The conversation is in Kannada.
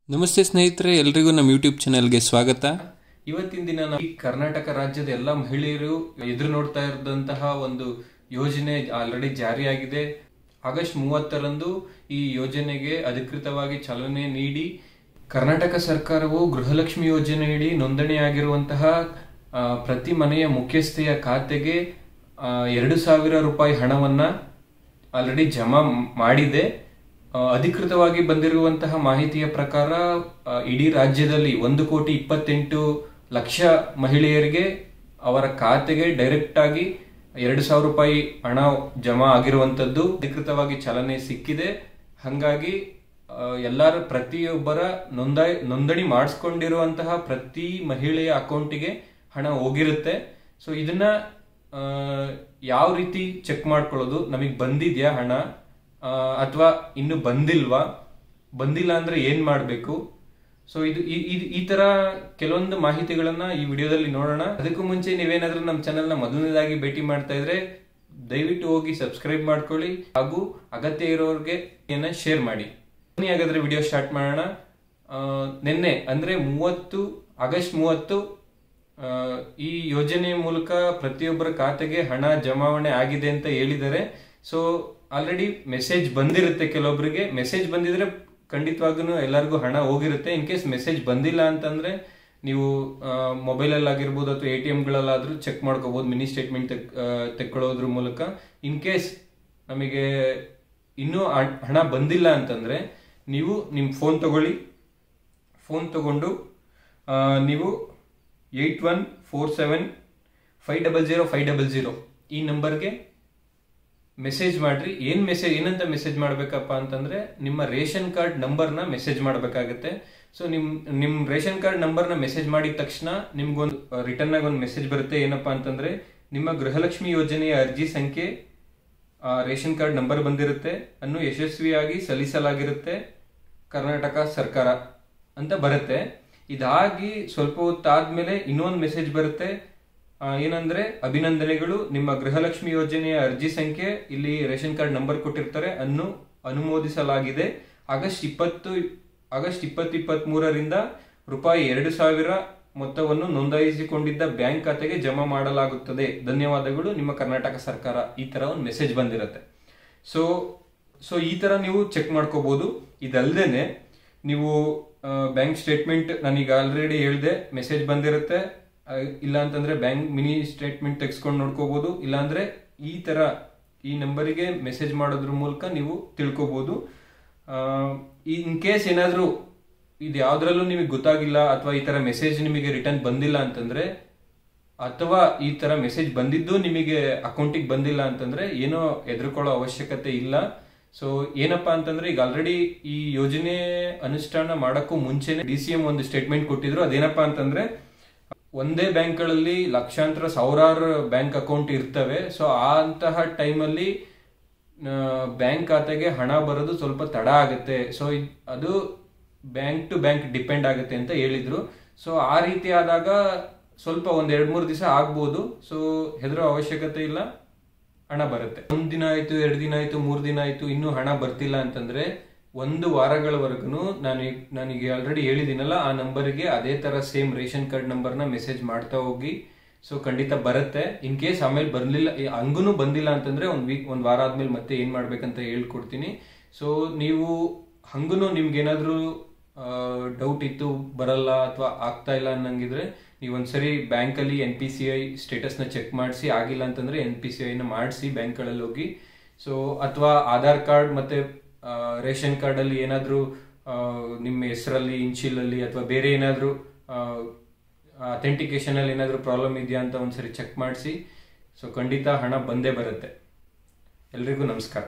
ನಮಸ್ತೆ ಸ್ನೇಹಿತರೆ, ಎಲ್ರಿಗೂ ನಮ್ಮ ಯೂಟ್ಯೂಬ್ ಚಾನೆಲ್ಗೆ ಸ್ವಾಗತ. ಇವತ್ತಿನ ದಿನ ನಾವು ಕರ್ನಾಟಕ ರಾಜ್ಯದ ಎಲ್ಲ ಮಹಿಳೆಯರು ಎದುರು ನೋಡ್ತಾ ಇರದಂತಹ ಒಂದು ಯೋಜನೆ ಆಲ್ರೆಡಿ ಜಾರಿಯಾಗಿದೆ. ಆಗಸ್ಟ್ 30ರಂದು ಈ ಯೋಜನೆಗೆ ಅಧಿಕೃತವಾಗಿ ಚಾಲನೆ ನೀಡಿ ಕರ್ನಾಟಕ ಸರ್ಕಾರವು ಗೃಹಲಕ್ಷ್ಮಿ ಯೋಜನೆಯಡಿ ನೋಂದಣಿಯಾಗಿರುವಂತಹ ಪ್ರತಿ ಮನೆಯ ಮುಖ್ಯಸ್ಥೆಯ ಖಾತೆಗೆ 2,000 ರೂಪಾಯಿ ಹಣವನ್ನ ಆಲ್ರೆಡಿ ಜಮಾ ಮಾಡಿದೆ. ಅಧಿಕೃತವಾಗಿ ಬಂದಿರುವಂತಹ ಮಾಹಿತಿಯ ಪ್ರಕಾರ ಇಡೀ ರಾಜ್ಯದಲ್ಲಿ 1,28,00,000 ಮಹಿಳೆಯರಿಗೆ ಅವರ ಖಾತೆಗೆ ಡೈರೆಕ್ಟ್ ಆಗಿ 2,000 ರೂಪಾಯಿ ಹಣ ಜಮಾ ಆಗಿರುವಂತದ್ದು ಅಧಿಕೃತವಾಗಿ ಚಾಲನೆ ಸಿಕ್ಕಿದೆ. ಹಾಗಾಗಿ ಎಲ್ಲರ ಪ್ರತಿಯೊಬ್ಬರ ನೋಂದಣಿ ಮಾಡಿಸ್ಕೊಂಡಿರುವಂತಹ ಪ್ರತಿ ಮಹಿಳೆಯ ಅಕೌಂಟಿಗೆ ಹಣ ಹೋಗಿರುತ್ತೆ. ಸೊ ಇದನ್ನ ಯಾವ ರೀತಿ ಚೆಕ್ ಮಾಡ್ಕೊಳ್ಳೋದು, ನಮಗೆ ಬಂದಿದ್ಯಾ ಹಣ ಅಥವಾ ಇನ್ನು ಬಂದಿಲ್ಲ ಅಂದ್ರೆ ಏನ್ ಮಾಡ್ಬೇಕು? ಸೊ ಈ ತರ ಕೆಲವೊಂದು ಮಾಹಿತಿಗಳನ್ನ ಈ ವಿಡಿಯೋದಲ್ಲಿ ನೋಡೋಣ. ಅದಕ್ಕೂ ಮುಂಚೆ ನೀವೇನಾದ್ರೂ ನಮ್ಮ ಚಾನೆಲ್ ನ ಮೊದಲನೇದಾಗಿ ಭೇಟಿ ಮಾಡ್ತಾ ಇದ್ರೆ ದಯವಿಟ್ಟು ಹೋಗಿ ಸಬ್ಸ್ಕ್ರೈಬ್ ಮಾಡ್ಕೊಳ್ಳಿ ಹಾಗೂ ಅಗತ್ಯ ಇರೋರಿಗೆ ಶೇರ್ ಮಾಡಿ. ಹಾಗಾದ್ರೆ ವಿಡಿಯೋ ಸ್ಟಾರ್ಟ್ ಮಾಡೋಣ. ನಿನ್ನೆ ಅಂದ್ರೆ ಆಗಸ್ಟ್ 30 ಈ ಯೋಜನೆ ಮೂಲಕ ಪ್ರತಿಯೊಬ್ಬರ ಖಾತೆಗೆ ಹಣ ಜಮಾವಣೆ ಆಗಿದೆ ಅಂತ ಹೇಳಿದ್ದಾರೆ. ಸೊ ಆಲ್ರೆಡಿ ಮೆಸೇಜ್ ಬಂದಿರುತ್ತೆ. ಕೆಲವೊಬ್ಬರಿಗೆ ಮೆಸೇಜ್ ಬಂದಿದ್ರೆ ಖಂಡಿತವಾಗ್ಲೂ ಎಲ್ಲರಿಗೂ ಹಣ ಹೋಗಿರುತ್ತೆ. ಇನ್ ಕೇಸ್ ಮೆಸೇಜ್ ಬಂದಿಲ್ಲ ಅಂತಂದ್ರೆ ನೀವು ಮೊಬೈಲಲ್ಲಿ ಆಗಿರ್ಬೋದು ಅಥವಾ ATMಗಳಲ್ಲಾದ್ರೂ ಚೆಕ್ ಮಾಡ್ಕೋಬಹುದು, ಮಿನಿ ಸ್ಟೇಟ್ಮೆಂಟ್ ತೆಕ್ಕೊಳ್ಳೋದ್ರ ಮೂಲಕ. ಇನ್ ಕೇಸ್ ನಮಗೆ ಇನ್ನೂ ಹಣ ಬಂದಿಲ್ಲ ಅಂತಂದ್ರೆ ನೀವು ನಿಮ್ಮ ಫೋನ್ ತಗೊಂಡು ನೀವು 8147500500 ಈ ನಂಬರ್ಗೆ ಮೆಸೇಜ್ ಮಾಡ್ರಿ. ಏನಂತ ಮೆಸೇಜ್ ಮಾಡ್ಬೇಕಪ್ಪ ಅಂತಂದ್ರೆ ನಿಮ್ಮ ರೇಷನ್ ಕಾರ್ಡ್ ನಂಬರ್ನ ಮೆಸೇಜ್ ಮಾಡ್ಬೇಕಾಗತ್ತೆ. ಸೊ ನಿಮ್ ರೇಷನ್ ಕಾರ್ಡ್ ನಂಬರ್ನ ಮೆಸೇಜ್ ಮಾಡಿದ ತಕ್ಷಣ ನಿಮ್ಗೊಂದು ರಿಟರ್ನ್ ಆಗಿ ಒಂದು ಮೆಸೇಜ್ ಬರುತ್ತೆ. ಏನಪ್ಪಾ ಅಂತಂದ್ರೆ ನಿಮ್ಮ ಗೃಹಲಕ್ಷ್ಮಿ ಯೋಜನೆಯ ಅರ್ಜಿ ಸಂಖ್ಯೆ, ರೇಷನ್ ಕಾರ್ಡ್ ನಂಬರ್ ಬಂದಿರುತ್ತೆ, ಅನ್ನು ಯಶಸ್ವಿಯಾಗಿ ಸಲ್ಲಿಸಲಾಗಿರುತ್ತೆ ಕರ್ನಾಟಕ ಸರ್ಕಾರ ಅಂತ ಬರುತ್ತೆ. ಇದಾಗಿ ಸ್ವಲ್ಪ ಹೊತ್ತಾದ್ಮೇಲೆ ಇನ್ನೊಂದು ಮೆಸೇಜ್ ಬರುತ್ತೆ. ಏನಂದ್ರೆ, ಅಭಿನಂದನೆಗಳು, ನಿಮ್ಮ ಗೃಹಲಕ್ಷ್ಮಿ ಯೋಜನೆಯ ಅರ್ಜಿ ಸಂಖ್ಯೆ, ಇಲ್ಲಿ ರೇಷನ್ ಕಾರ್ಡ್ ನಂಬರ್ ಕೊಟ್ಟಿರ್ತಾರೆ, ಅನ್ನು ಅನುಮೋದಿಸಲಾಗಿದೆ. ಆಗಸ್ಟ್ 2023ರಿಂದ ರೂಪಾಯಿ 2,000 ಮೊತ್ತವನ್ನು ನೋಂದಾಯಿಸಿಕೊಂಡಿದ್ದ ಬ್ಯಾಂಕ್ ಖಾತೆಗೆ ಜಮಾ ಮಾಡಲಾಗುತ್ತದೆ. ಧನ್ಯವಾದಗಳು, ನಿಮ್ಮ ಕರ್ನಾಟಕ ಸರ್ಕಾರ. ಈ ತರ ಒಂದು ಮೆಸೇಜ್ ಬಂದಿರುತ್ತೆ. ಸೊ ಈ ತರ ನೀವು ಚೆಕ್ ಮಾಡ್ಕೋಬಹುದು. ಇದಲ್ದೇನೆ ನೀವು ಬ್ಯಾಂಕ್ ಸ್ಟೇಟ್ಮೆಂಟ್, ನಾನೀಗ ಆಲ್ರೆಡಿ ಹೇಳಿದೆ, ಮೆಸೇಜ್ ಬಂದಿರುತ್ತೆ. ಇಲ್ಲ ಅಂತಂದ್ರೆ ಬ್ಯಾಂಕ್ ಮಿನಿ ಸ್ಟೇಟ್ಮೆಂಟ್ ತೆಗೆಸ್ಕೊಂಡು ನೋಡ್ಕೋಬಹುದು. ಇಲ್ಲಾಂದ್ರೆ ಈ ನಂಬರಿಗೆ ಮೆಸೇಜ್ ಮಾಡೋದ್ರ ಮೂಲಕ ನೀವು ತಿಳ್ಕೋಬಹುದು. ಇನ್ ಕೇಸ್ ಏನಾದ್ರೂ ಇದು ಯಾವ್ದ್ರಲ್ಲೂ ನಿಮಗೆ ಗೊತ್ತಾಗಿಲ್ಲ ಅಥವಾ ಈ ತರ ಮೆಸೇಜ್ ನಿಮಗೆ ರಿಟರ್ನ್ ಬಂದಿಲ್ಲ ಅಂತಂದ್ರೆ, ಅಥವಾ ಈ ತರ ಮೆಸೇಜ್ ಬಂದಿದ್ದು ನಿಮಗೆ ಅಕೌಂಟಿಗೆ ಬಂದಿಲ್ಲ ಅಂತಂದ್ರೆ ಏನೋ ಹೆದರ್ಕೊಳ್ಳೋ ಅವಶ್ಯಕತೆ ಇಲ್ಲ. ಸೊ ಏನಪ್ಪಾ ಅಂತಂದ್ರೆ, ಈಗ ಆಲ್ರೆಡಿ ಈ ಯೋಜನೆ ಅನುಷ್ಠಾನ ಮಾಡಕ್ಕೂ ಮುಂಚೆನೆ DCM ಒಂದು ಸ್ಟೇಟ್ಮೆಂಟ್ ಕೊಟ್ಟಿದ್ರು. ಅದೇನಪ್ಪಾ ಅಂತಂದ್ರೆ, ಒಂದೇ ಬ್ಯಾಂಕ್ಗಳಲ್ಲಿ ಲಕ್ಷಾಂತರ ಸಾವಿರಾರು ಬ್ಯಾಂಕ್ ಅಕೌಂಟ್ ಇರ್ತವೆ. ಸೊ ಅಂತಹ ಟೈಮಲ್ಲಿ ಬ್ಯಾಂಕ್ ಖಾತೆಗೆ ಹಣ ಬರೋದು ಸ್ವಲ್ಪ ತಡ ಆಗುತ್ತೆ. ಸೊ ಅದು ಬ್ಯಾಂಕ್ ಟು ಬ್ಯಾಂಕ್ ಡಿಪೆಂಡ್ ಆಗುತ್ತೆ ಅಂತ ಹೇಳಿದ್ರು. ಸೊ ಆ ರೀತಿ ಆದಾಗ ಸ್ವಲ್ಪ 1-2-3 ದಿವಸ ಆಗ್ಬೋದು. ಸೊ ಹೆದರೋ ಅವಶ್ಯಕತೆ ಇಲ್ಲ, ಹಣ ಬರುತ್ತೆ. 1 ದಿನ ಆಯ್ತು, 2 ದಿನ ಆಯ್ತು, 3 ದಿನ ಆಯ್ತು, ಇನ್ನೂ ಹಣ ಬರ್ತಿಲ್ಲ ಅಂತಂದ್ರೆ 1 ವಾರಗಳವರೆಗೂ ನನಗೆ ಆಲ್ರೆಡಿ ಹೇಳಿದಿನಲ್ಲ, ಆ ನಂಬರ್ಗೆ ಅದೇ ತರ ಸೇಮ್ ರೇಷನ್ ಕಾರ್ಡ್ ನಂಬರ್ನ ಮೆಸೇಜ್ ಮಾಡ್ತಾ ಹೋಗಿ. ಸೊ ಖಂಡಿತ ಬರುತ್ತೆ. ಇನ್ ಕೇಸ್ ಆಮೇಲೆ ಬರ್ಲಿಲ್ಲ, ಹಂಗೂ ಬಂದಿಲ್ಲ ಅಂತಂದ್ರೆ ಒಂದ್ ವಾರ ಆದ್ಮೇಲೆ ಮತ್ತೆ ಏನ್ ಮಾಡ್ಬೇಕಂತ ಹೇಳ್ಕೊಡ್ತೀನಿ. ಸೊ ನೀವು ಹಂಗೂ ನಿಮ್ಗೇನಾದ್ರೂ ಡೌಟ್ ಇತ್ತು, ಬರಲ್ಲ ಅಥವಾ ಆಗ್ತಾ ಇಲ್ಲ ಅನ್ನಂಗಿದ್ರೆ ನೀವು ಒಂದ್ಸರಿ ಬ್ಯಾಂಕಲ್ಲಿ NPCI ಸ್ಟೇಟಸ್ನ ಚೆಕ್ ಮಾಡಿಸಿ, ಆಗಿಲ್ಲ ಅಂತಂದ್ರೆ NPCIನ ಮಾಡಿಸಿ ಬ್ಯಾಂಕ್ಗಳಲ್ಲಿ ಹೋಗಿ. ಸೊ ಅಥವಾ ಆಧಾರ್ ಕಾರ್ಡ್ ಮತ್ತೆ ರೇಷನ್ ಕಾರ್ಡ್ ಅಲ್ಲಿ ಏನಾದ್ರೂ ನಿಮ್ಮ ಹೆಸರಲ್ಲಿ, ಇನ್ಶಿಲಲ್ಲಿ ಅಥವಾ ಬೇರೆ ಏನಾದ್ರೂ ಅಥೆಂಟಿಕೇಶನ್ ಅಲ್ಲಿ ಏನಾದ್ರೂ ಪ್ರಾಬ್ಲಮ್ ಇದೆಯಾ ಅಂತ ಒಂದ್ಸರಿ ಚೆಕ್ ಮಾಡಿಸಿ. ಸೊ ಖಂಡಿತ ಹಣ ಬಂದೇ ಬರುತ್ತೆ. ಎಲ್ರಿಗೂ ನಮಸ್ಕಾರ.